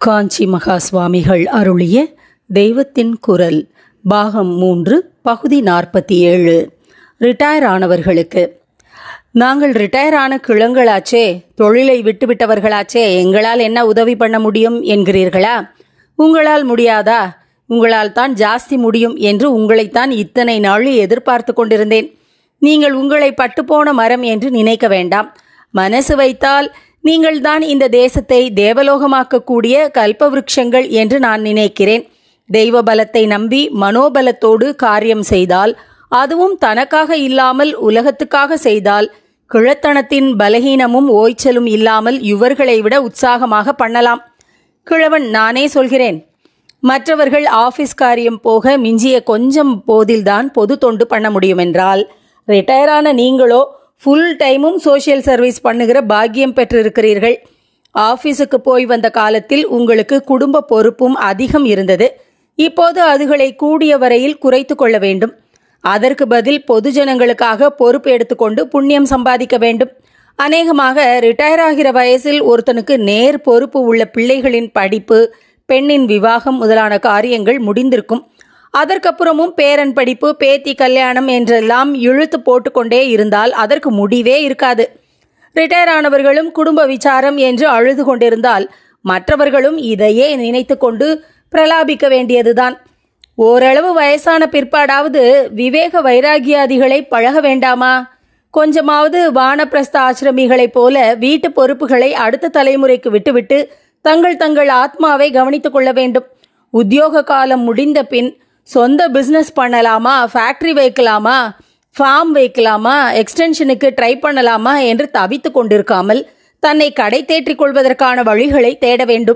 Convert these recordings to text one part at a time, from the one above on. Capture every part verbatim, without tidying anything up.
காஞ்சி மகா சுவாமிகள் அருளிய தெய்வத்தின் குரல் பாகம் மூன்று பகுதி நாற்பத்தி ஏழு. ரிட்டையர் ஆனவர்களுக்கு. நாங்கள் ரிட்டையர் ஆன கிழங்களாச்சே, தொழிலை விட்டுவிட்டவர்களாச்சே, எங்களால் என்ன உதவி பண்ண முடியும் என்கிறீர்களா? உங்களால் முடியாதா? உங்களால் தான் ஜாஸ்தி முடியும் என்று உங்களைத்தான் இத்தனை நாள் எதிர்பார்த்து கொண்டிருந்தேன். நீங்கள் உங்களை பட்டுப்போன மரம் என்று நினைக்க வேண்டாம். மனசு வைத்தால் நீங்கள்தான் இந்த தேசத்தை தேவலோகமாக்கக்கூடிய கல்பவிருட்சங்கள் என்று நான் நினைக்கிறேன். தெய்வ பலத்தை நம்பி மனோபலத்தோடு காரியம் செய்தால், அதுவும் தனக்காக இல்லாமல் உலகத்துக்காக செய்தால், கிழத்தனத்தின் பலகீனமும் ஓய்ச்சலும் இல்லாமல் இவர்களை விட உற்சாகமாக பண்ணலாம். கிழவன் நானே சொல்கிறேன். மற்றவர்கள் ஆபீஸ் காரியம் போக மிஞ்சிய கொஞ்சம் போதில்தான் பொது தொண்டு பண்ண முடியும் என்றால், ரிட்டையரான நீங்களோ ஃபுல் டைமும் சோஷியல் சர்வீஸ் பண்ணுகிற பாக்கியம் பெற்றிருக்கிறீர்கள். ஆஃபீஸுக்கு போய் வந்த காலத்தில் உங்களுக்கு குடும்ப பொறுப்பும் அதிகம் இருந்தது. இப்போது அதுகளை கூடிய வரையில் குறைத்து கொள்ள வேண்டும். அதற்கு பதில் பொதுஜனங்களுக்காக பொறுப்பு எடுத்துக்கொண்டு புண்ணியம் சம்பாதிக்க வேண்டும். அநேகமாக ரிட்டையர் ஆகிற வயசில் ஒருத்தனுக்கு நேர் பொறுப்பு உள்ள பிள்ளைகளின் படிப்பு, பெண்ணின் விவாகம் முதலான காரியங்கள் முடிந்திருக்கும். அதற்கப்புறமும் பேரன் படிப்பு, பேத்தி கல்யாணம் என்றெல்லாம் இழுத்து போட்டுக்கொண்டே இருந்தால் அதற்கு முடிவே இருக்காது. ரிட்டையர் ஆனவர்களும் குடும்ப விசாரம் என்று அழுது கொண்டிருந்தால் மற்றவர்களும் இதையே நினைத்து கொண்டு பிரலாபிக்க வேண்டியதுதான். ஓரளவு வயசான பிற்பாடாவது விவேக வைராகியாதிகளை பழக வேண்டாமா? கொஞ்சமாவது வானப்பிரஸ்த ஆசிரமிகளைப் போல வீட்டு பொறுப்புகளை அடுத்த தலைமுறைக்கு விட்டுவிட்டு தங்கள் தங்கள் ஆத்மாவை கவனித்துக் கொள்ள வேண்டும். உத்தியோக காலம் முடிந்த பின் சொந்த பிஸ்னஸ் பண்ணலாமா, ஃபேக்ட்ரி வைக்கலாமா, ஃபார்ம் வைக்கலாமா, எக்ஸ்டென்ஷனுக்கு ட்ரை பண்ணலாமா என்று தவித்து கொண்டிருக்காமல் தன்னை கடை தேற்றிக் கொள்வதற்கான வழிகளை தேட வேண்டும்.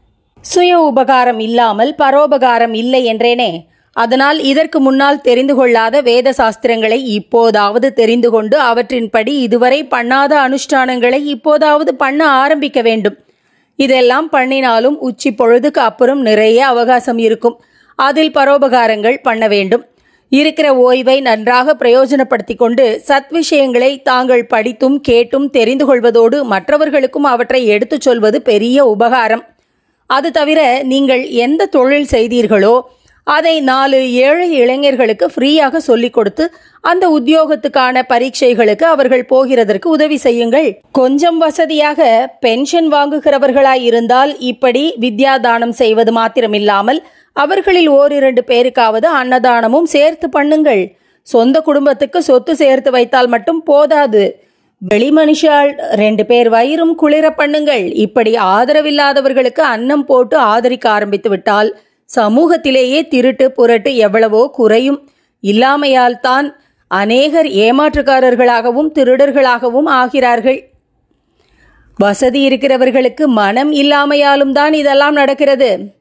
சுய உபகாரம் இல்லாமல் பரோபகாரம் இல்லை என்றேனே. அதனால் இதற்கு முன்னால் தெரிந்து கொள்ளாத வேத சாஸ்திரங்களை இப்போதாவது தெரிந்து கொண்டு அவற்றின்படி இதுவரை பண்ணாத அனுஷ்டானங்களை இப்போதாவது பண்ண ஆரம்பிக்க வேண்டும். இதெல்லாம் பண்ணினாலும் உச்சி பொழுதுக்கு அப்புறம் நிறைய அவகாசம் இருக்கும். அதில் பரோபகாரங்கள் பண்ண வேண்டும். இருக்கிற ஓய்வை நன்றாக பிரயோஜனப்படுத்தி கொண்டு சத் விஷயங்களை தாங்கள் படித்தும் கேட்டும் தெரிந்து கொள்வதோடு மற்றவர்களுக்கும் அவற்றை எடுத்துச் சொல்வது பெரிய உபகாரம். அது தவிர நீங்கள் எந்த தொழில் செய்தீர்களோ அதை நாலு ஏழை இளைஞர்களுக்கு ஃப்ரீயாக சொல்லிக் கொடுத்து அந்த உத்தியோகத்துக்கான பரீட்சைகளுக்கு அவர்கள் போகிறதற்கு உதவி செய்யுங்கள். கொஞ்சம் வசதியாக பென்ஷன் வாங்குகிறவர்களாய் இருந்தால் இப்படி வித்யாதானம் செய்வது மாத்திரமில்லாமல் அவர்களில் ஓரிரண்டு பேருக்காவது அன்னதானமும் சேர்த்து பண்ணுங்கள். சொந்த குடும்பத்துக்கு சொத்து சேர்த்து வைத்தால் மட்டும் போதாது. வெளி மனுஷால் ரெண்டு பேர் வயிறும் குளிர பண்ணுங்கள். இப்படி ஆதரவில்லாதவர்களுக்கு அன்னம் போட்டு ஆதரிக்க ஆரம்பித்து விட்டால் சமூகத்திலேயே திருட்டு புரட்டு எவ்வளவோ குறையும். இல்லாமையால் தான் அநேகர் ஏமாற்றுக்காரர்களாகவும் திருடர்களாகவும் ஆகிறார்கள். வசதி இருக்கிறவர்களுக்கு மனம் இல்லாமையாலும் தான் இதெல்லாம் நடக்கிறது.